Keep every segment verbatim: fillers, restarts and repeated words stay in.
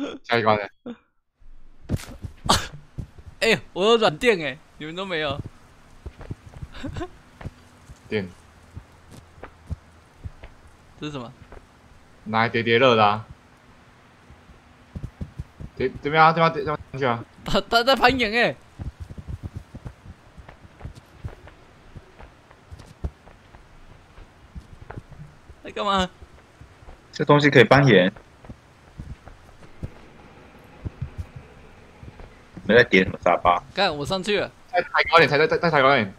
下一关的。 哎、欸，我有软垫哎，你们都没有。 垫。 这是什么？ 拿来叠叠乐的啊。叠这边啊，这边这边上去啊。 他他在攀岩哎。在干嘛？ 这东西可以攀岩。你们在叠什么沙发？ 看我上去了。 再抬高点，抬再再再抬高点。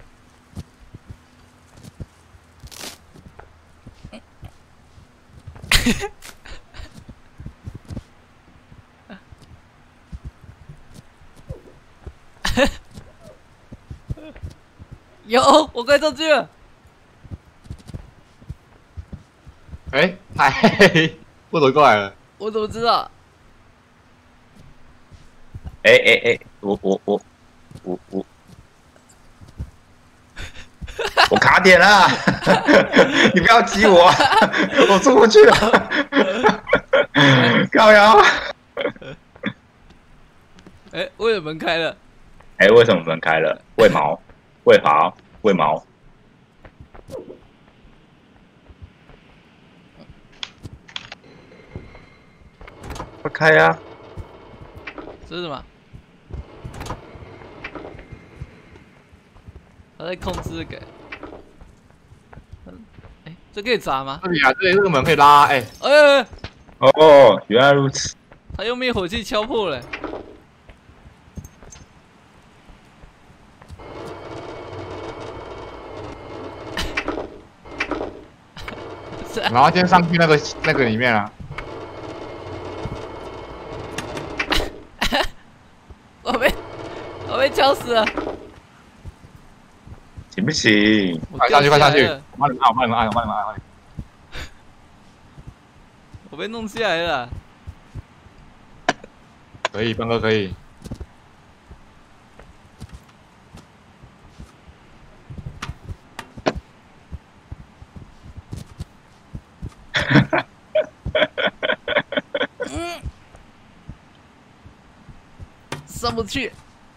有，我快上去了。 哎、欸，嗨，我走过来了。 我怎么知道？ 哎哎哎，我我我我我我卡点了，你不要挤我，我出不去了，高瑶。 哎、欸，为什么门开了？ 哎、欸，为什么门开了？为毛？为好？为毛？快开啊！ 这是什么？他在控制这个。哎、欸，这可以砸吗？ 这里啊，这里这个门可以拉，哎、 欸。哎、欸， 哦，原来如此。 他用灭火器敲破了。 然后先上去那个那个里面啊。 我被我被敲死了。 行不行？ 快下去，快下去！我帮你们按，我帮你们按，我帮你们按。 我被弄下来了。 可以，奔哥可以。 嗯，上不去。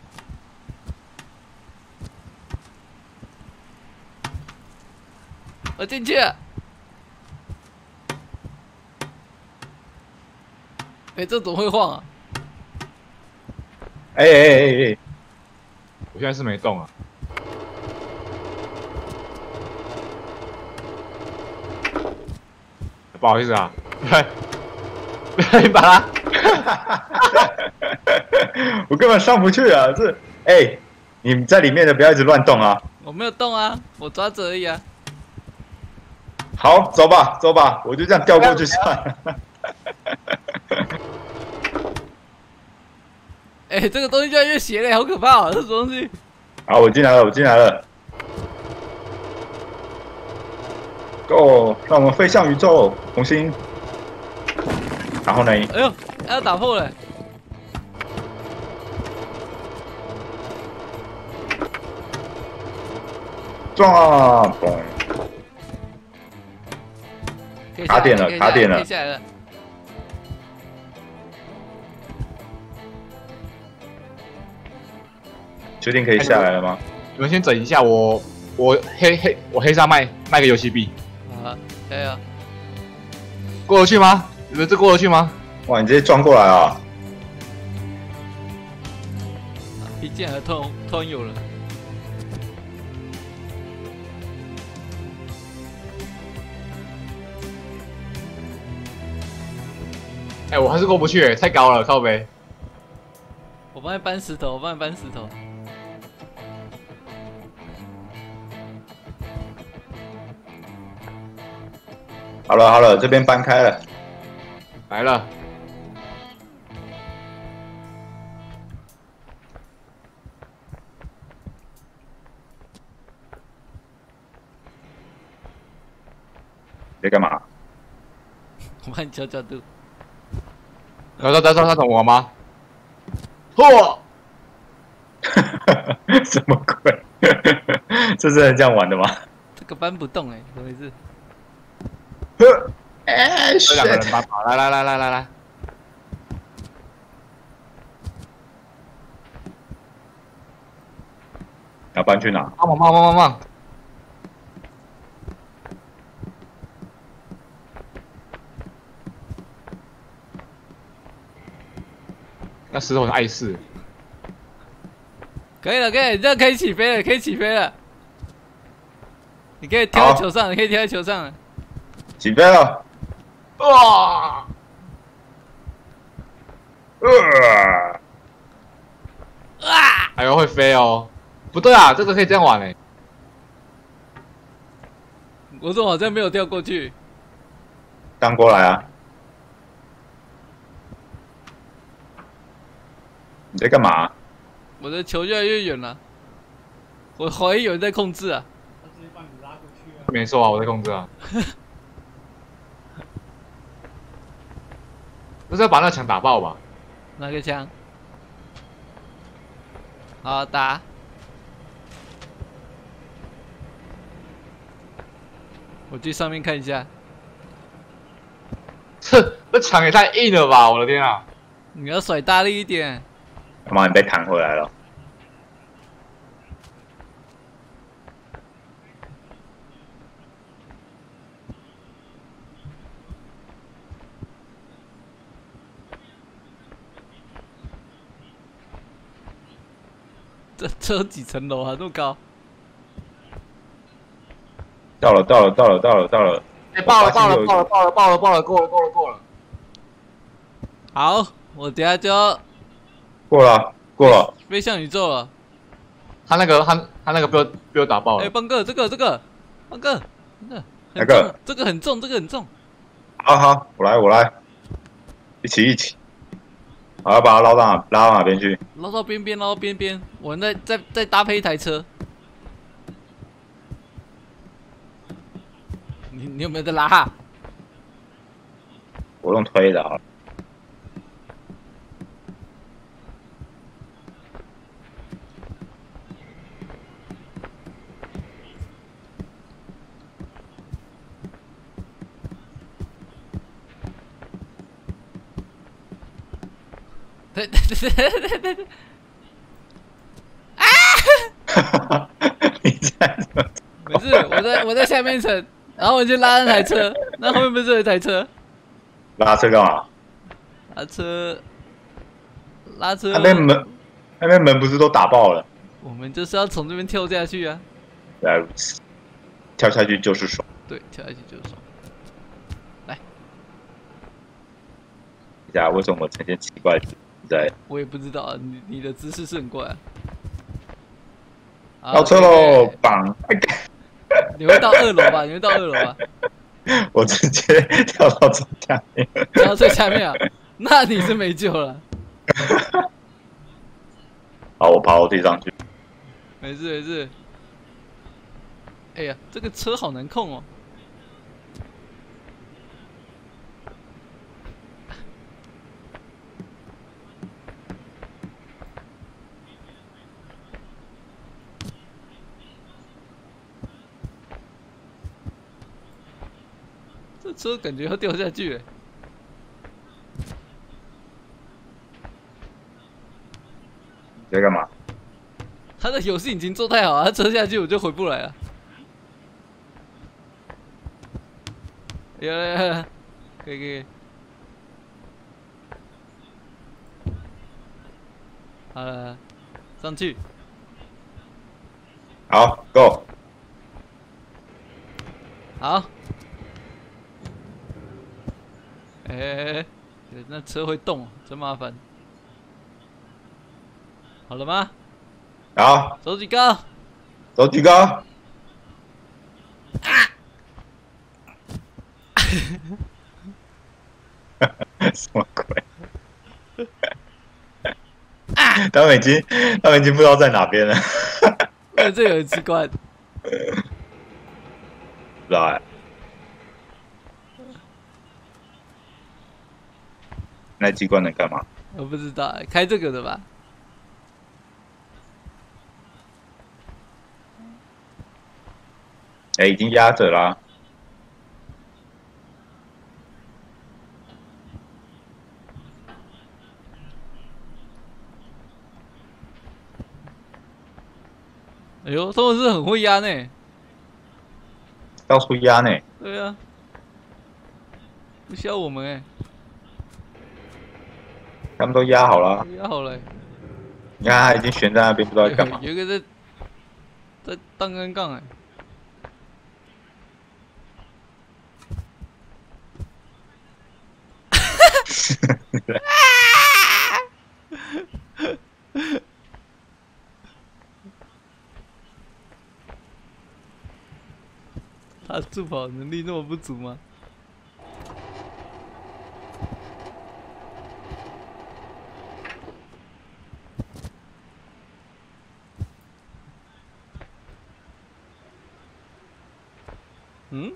我进去了。哎、欸，这怎么会晃啊？ 哎哎哎哎！ 我现在是没动啊。不好意思啊，你把它， 我根本上不去啊！这，哎、欸，你在里面的不要一直乱动啊！ 我没有动啊，我抓着而已啊。 好，走吧，走吧，我就这样掉过去算了。 哎、欸，这个东西越来越斜了，好可怕啊！这什么东西？ 好，我进来了，我进来了。Go， 让我们飞向宇宙，红星。然后呢？ 哎呦，要打破了。 撞！卡点了，卡点了。 下来了。 确定可以下来了吗？ 你们先整一下，我我黑黑我黑沙卖卖个游戏币。 啊，加油！ 过得去吗？你们这过得去吗？ 哇，你直接撞过来啊！ 一进来突然突然有了。 哎、欸，我还是过不去、欸，太高了，靠北。 我帮你搬石头，我帮你搬石头。 好了好了，这边搬开了， 来了。 你在干嘛？ 我帮你调角度。 他说：“他说他懂我吗？”嚯！ 什么鬼？这是这样玩的吗？ 这个搬不动哎、欸，怎么回事？ 呵，哎， 这两个人搬吧，来来来来来来。 要搬去哪？ 帮忙帮忙帮忙！那石头很碍事。 可以了，可以，这样可以起飞了，可以起飞了。你可以跳在球上，你可以跳在球上了。 起飞了！ 哇！ 呃， 啊！ 哎呦，会飞哦！不对啊，这个可以这样玩诶。 我怎么好像没有跳过去？ 荡过来啊！你在干嘛？ 我的球越来越远了，我怀疑有人在控制啊。 他直接把你拉过去啊！ 没错啊，我在控制啊。不是要把那个墙打爆吧？ 哪个枪？好打。我去上面看一下。 这这墙也太硬了吧！我的天啊！ 你要甩大力一点。 干嘛？你被弹回来了？ 这这有几层楼啊？这么高？ 到了，到了，到了，到了，到了！ 哎，爆了爆了爆了爆了爆了爆了！够了够了够了！ 好，我等下就要过了，过了。 飞向宇宙了。 他那个他他那个被我被我打爆哎、 了。 邦哥，这个这个，邦哥，这个哪个？ 这个很重，这个很重。 好好，我来，我来，一起一起。我要把它捞到哪拉到哪边去？ 捞到边边，捞到边边，我们再再再搭配一台车。你你有没有在拉？ 我用推的好了。 对对对对对对！ 啊！你在怎么？ 没事，我在我在下面层，然后我就拉那台车，那后面不是有一台车？ 拉车干嘛？ 拉车，拉车。 那边门，那边门不是都打爆了？ 我们就是要从这边跳下去啊！ 原来如此，跳下去就是爽。 对，跳下去就是爽。来， 等一下，为什么我呈现奇怪的在？ 我也不知道啊，你你的姿势是很怪啊。 倒车喽，绑！ 你会到二楼吧？你会到二楼吧？ 我直接跳到最下面。 跳到最下面啊？那你是没救了。 好，我爬楼梯上去。 没事没事。哎呀，这个车好难控哦。这车感觉要掉下去了。 你在干嘛？ 他的游戏引擎做太好了，他车下去我就回不来了。有有有，可以可以。好了，上去。 好，Go。 好。哎哎哎，那车会动，真麻烦。好了吗？ 好， 手举高。 手举高。什么鬼？他们已经，他们已经不知道在哪边了。 那这有机关。 不知道哎。那机关能干嘛？ 我不知道，开这个的吧？ 哎、欸，已经压着啦。 哎呦，他们是很会压呢。 到处压呢。 对啊，不需要我们哎。 他们都压好了。 压好了。 你看他已经悬在那边，不知道在干嘛。 有一个在在荡杆杠哎。他助跑能力那么不足吗？嗯？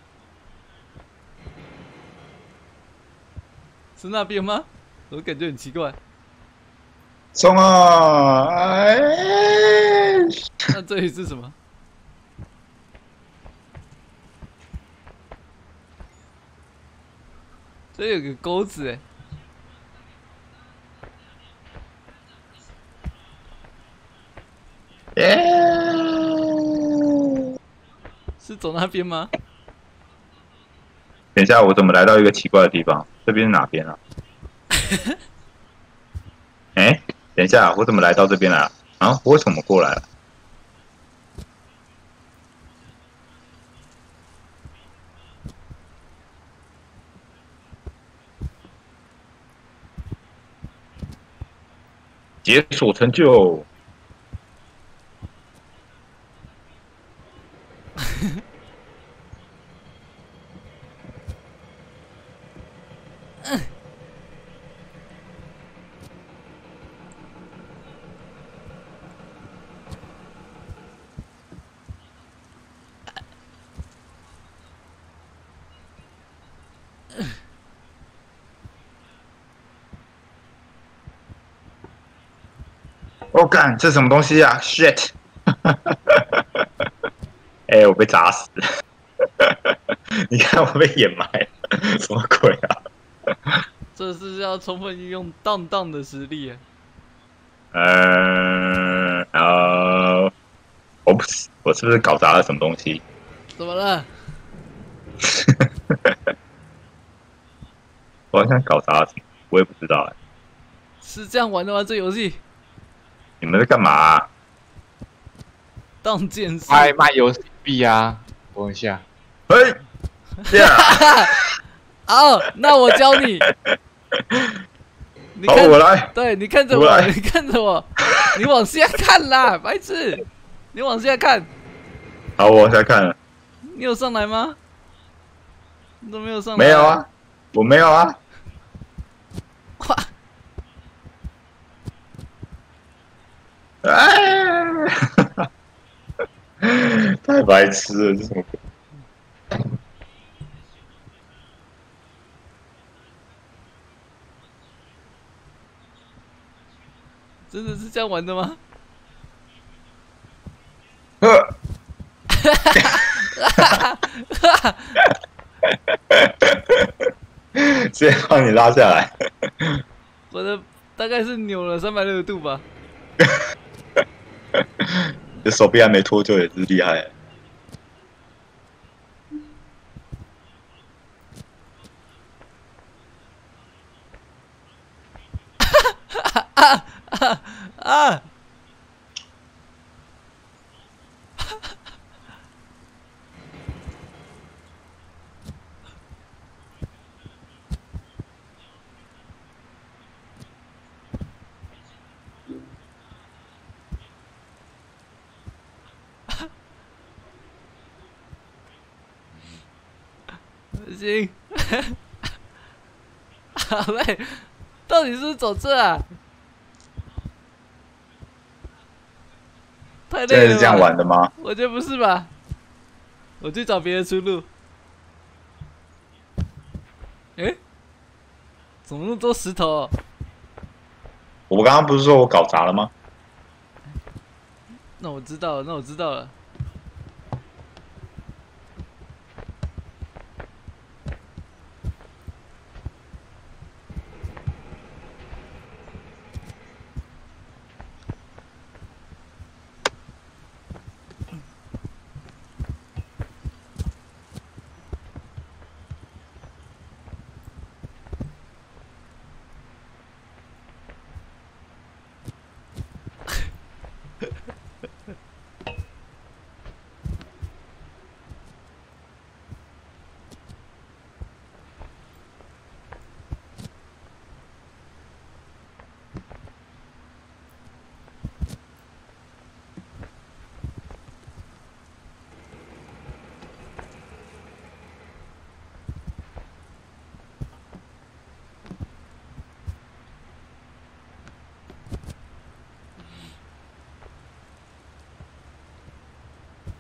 是那边吗？我感觉很奇怪。 冲啊！哎！ 那这里是什么？这有个钩子哎。 耶！ 是走那边吗？ 等一下，我怎么来到一个奇怪的地方？这边是哪边啊？哎、欸，等一下，我怎么来到这边来了？啊，我为什么过来了？解锁成就。我、哦、干，这什么东西啊 ？Shit！ 哎、欸，我被砸死了！你看我被掩埋了，什么鬼啊？ 这是要充分运用荡荡的实力啊！ 呃呃，我不是，我是不是搞砸了什么东西？ 怎么了？ 我好像搞砸了什么，我也不知道哎、欸。 是这样玩的吗？这游戏？ 你们在干嘛、啊？ 当剑士。 卖卖游戏币啊！等一下。 嘿、yeah 哦，那我教你。你好， 看， 我来。 对你看着我，你看着我，你往下看啦，白痴！你往下看。 好，我往下看了。 你有上来吗？你都没有上来。 没有啊，我没有啊。 哇！ 哎！太白痴了，这什么鬼？ 真的是这样玩的吗？ 呵！直接把你拉下来。 我的大概是扭了三百六十度吧。 这手臂还没脱臼也是厉害。 啊啊啊！不行，好累，到底是不是走这啊？太累了吧。 真的是这样玩的吗？ 我觉得不是吧。我去找别的出路。哎、欸，怎么那么多石头、哦？ 我刚刚不是说我搞砸了吗？ 那我知道了，那我知道了。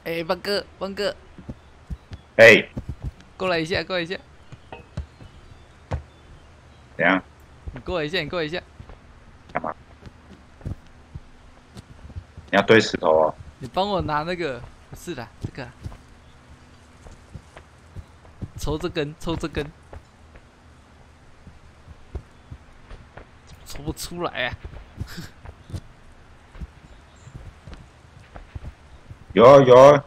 哎，邦哥，邦哥， 哎， 过来一下，过来一下， 怎样？ 你过来一下，你过来一下。 干嘛？你要堆石头哦。 你帮我拿那个，不是的，这个，抽这根，抽这根，抽不出来啊！ 有啊有啊。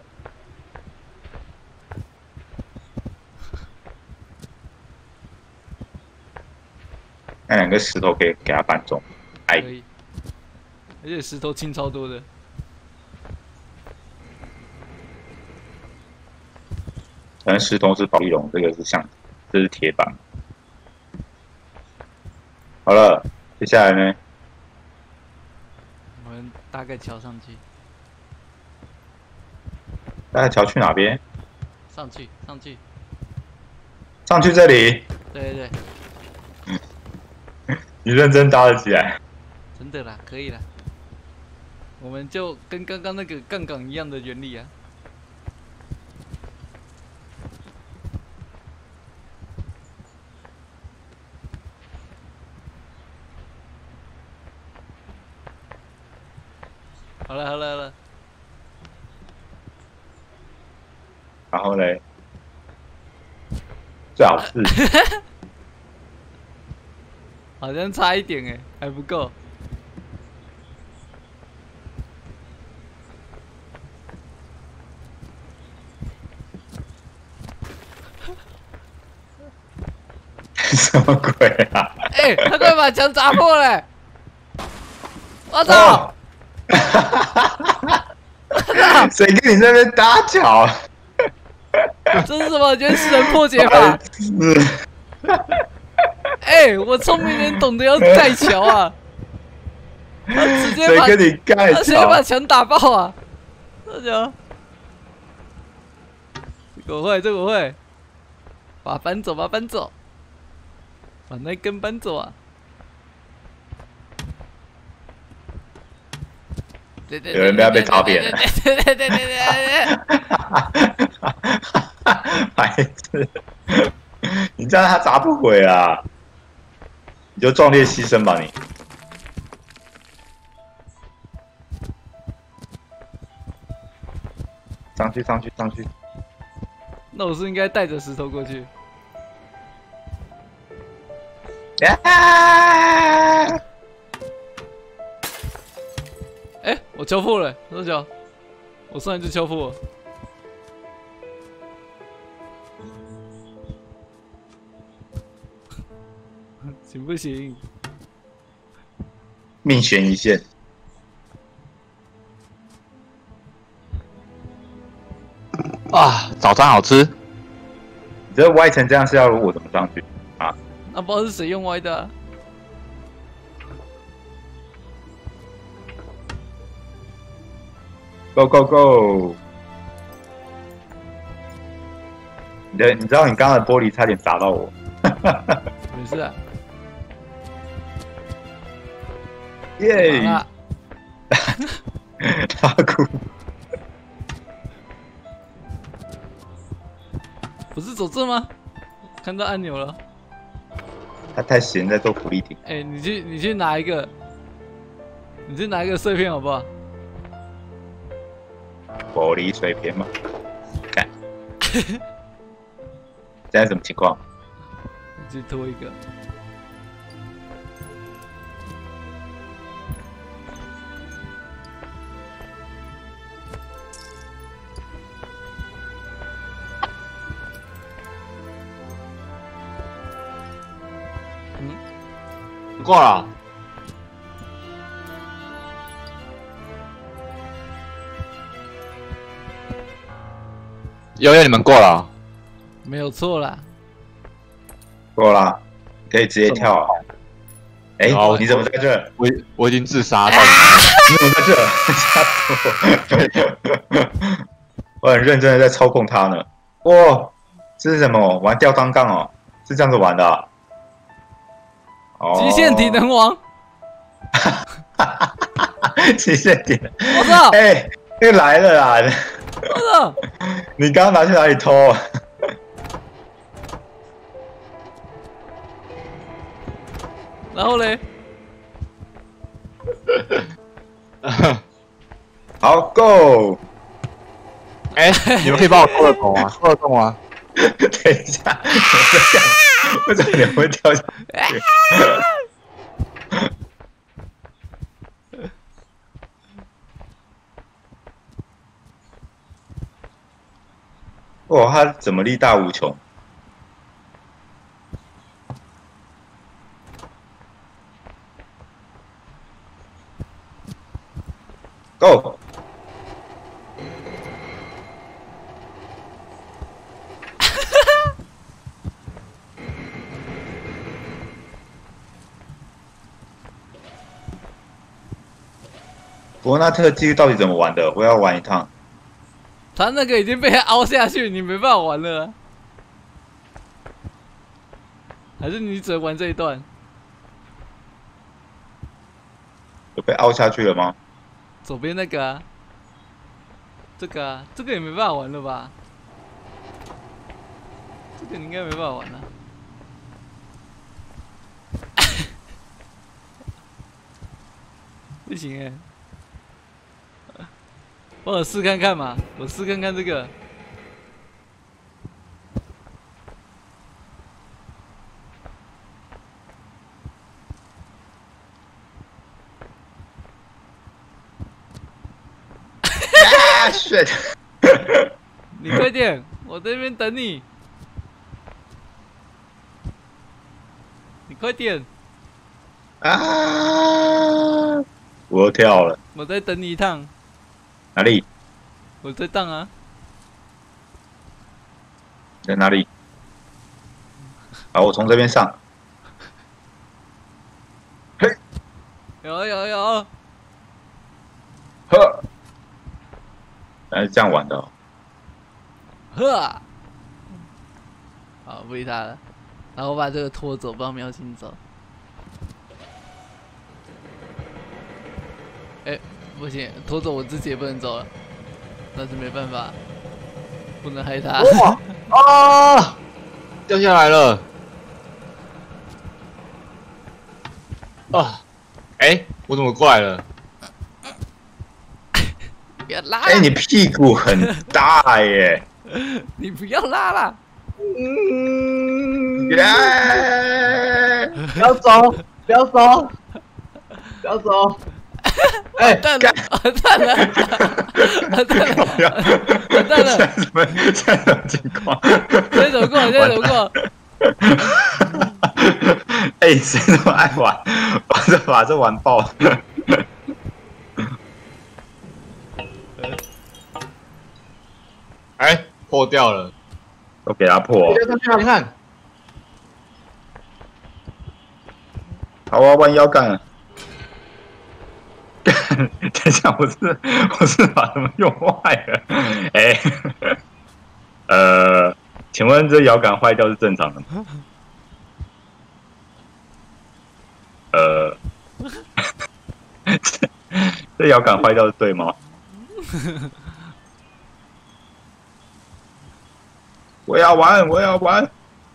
那两个石头可以给它搬走。哎可，以，而且石头轻超多的。 可能石头是保利龙，这个是橡，这是铁板。好了，接下来呢？ 我们大概敲上去， 大概桥去哪边？ 上去，上去。 上去这里。 对对对， 你认真搭了起来。 真的啦，可以啦。我们就跟刚刚那个杠杆一样的原理啊。好了好了好了， 然后嘞，最好是好像差一点哎，还不够。 什么鬼啊？ 哎、欸，他快把墙砸破了！我操！ 谁跟你在那边搭桥？ 这是什么原始人破解法？哎、欸，我聪明人懂得要盖桥啊！他直接把谁跟你盖他直接把桥？ 墙打爆啊！这就这个我会，这个我会，把它搬走，把它搬走，把那根搬走啊！对对有人被他被砸扁了。 对对对对对对对。 孩子，你这样他砸不毁啊！你就壮烈牺牲吧你。上去上去上去！ 那我是应该带着石头过去。 呀！ 哎、欸，我敲破了，多久？我上来就敲破了。行不行？ 命悬一线。 啊，早餐好吃。 你这歪成这样是要我怎么上去啊？ 那不知道是谁用歪的、啊。 Go go go！ 你的，你知道你刚刚的玻璃差点砸到我。 没事啊。 耶！ 好啦大哭。 不是走这吗？看到按钮了。 他太闲在做苦力挺。 哎、欸，你去，你去拿一个，你去拿一个碎片好不好？ 玻璃碎片嘛，看，现在什么情况？ 你去拖一个。嗯， 过了。悠悠，你们过了？ 没有错啦。 过啦，可以直接跳啊！哎、 好你怎么在这？ 我我已经自杀了。 你怎么在这？吓死我！我很认真的在操控它呢。哇，这是什么？玩吊单杠哦？是这样子玩的、啊？哦， 极限体能王。 极限体能。 我操！ 哎、欸，又来了啦！ 我操！ 你刚刚拿去哪里偷啊？ 然后嘞？ 好 ，Go！ 哎、你们可以帮我扣个洞啊，扣个洞啊。 等一下，我在干嘛？为什么你会掉下去？哇，他怎么力大无穷？Go！伯纳特机到底怎么玩的？我要玩一趟。 他那个已经被他凹下去，你没办法玩了、啊。还是你只能玩这一段？ 有被凹下去了吗？ 左边那个啊，这个啊，这个也没办法玩了吧？这个你应该没办法玩了、啊。不行哎、帮我试看看嘛，我试看看这个。 啊，shit！ 你快点，我在那边等你。你快点， 啊！我又跳了， 我在等你一趟。 哪里？ 我在荡啊。 在哪里？好，我从这边上。嘿， 有有有， 呵，原来是这样玩的、哦。 呵。好，不理他了。然后我把这个拖走，不让喵星走。哎、欸，不行，拖走我自己也不能走了。但是没办法，不能害他。 哇啊！掉下来了。啊！哎、欸，我怎么过来了？ 不要拉！ 哎、欸，你屁股很大耶！ 你不要拉啦！ 嗯，耶！ 不要走！不要走！不要走！ 哎，完蛋了！完蛋了！完蛋了！完蛋了！ 现在什么？现在什么情况？ 现在怎么过？现在怎么过？ 哎、欸，谁那么爱玩？把这把这玩爆！ 哎、欸，破掉了！ 都给他破！ 上去啊！你看， 好，我要弯腰杆。等一下，我是我是把他们用坏了。哎、欸，呃，请问这摇杆坏掉是正常的吗？呃，这这摇杆坏掉是对吗？我要玩，我要玩。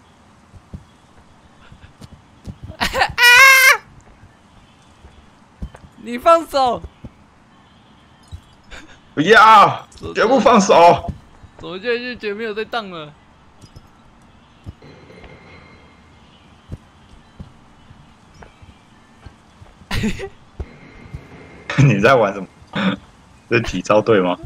你放手！ 不要，绝不放手！ 怎么就就觉得没有在荡了？ 你在玩什么？这体操队吗？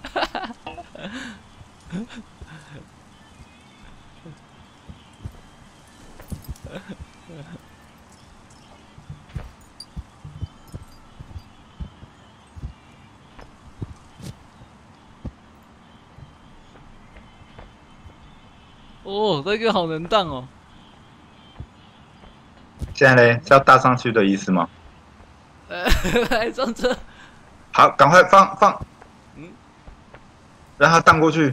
哦，这个好能荡哦！ 现在呢是要搭上去的意思吗？ 呃，来上车。 好，赶快放放， 嗯， 让它荡过去。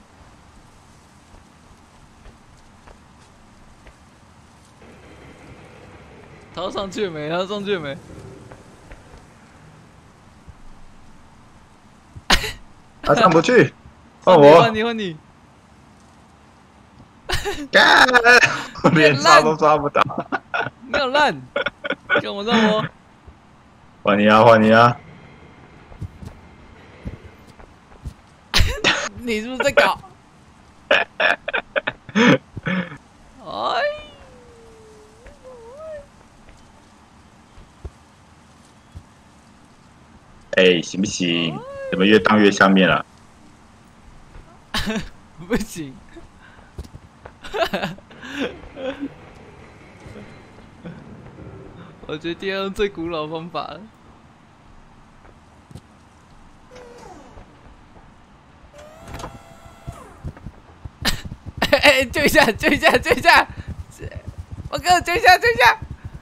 他上去没？他上去没？ 它上不去。 换我换，你换你， 干，我连抓都抓不到。 没有烂，跟我让我， 换你啊，换你啊！ 你是不是在搞？哎， 哎，行不行？怎么越荡越下面了？ 不行。我决定要用最古老方法了。哎、欸，救一下，救一下，救一下！我哥，救一下，救一下！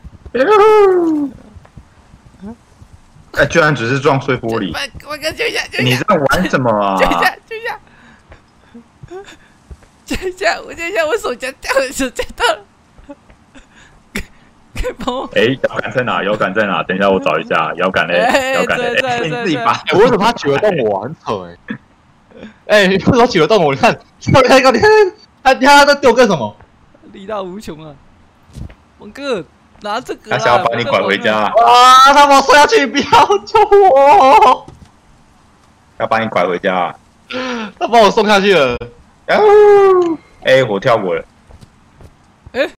哎，居然只是撞碎玻璃！ 我哥，救一下，救一下！ 你在玩什么啊？ 救一下，救一下！救一下！我救一下！我手夹掉了，手夹到了！可以帮我？ 哎，摇杆在哪？摇杆在哪？等一下，我找一下摇杆嘞。摇杆嘞， 哎， 你自己拔。 我为什么他举得动我？很扯哎！哎，你为什么举得动我？你看，你看，你看，你看，他他在丢干什么？ 力大无穷啊！王哥，拿这个。 他想要把你拐回家。 啊！他把我摔下去，不要救我！ 要把你拐回家。 他把我送下去了。 哎，我跳过了。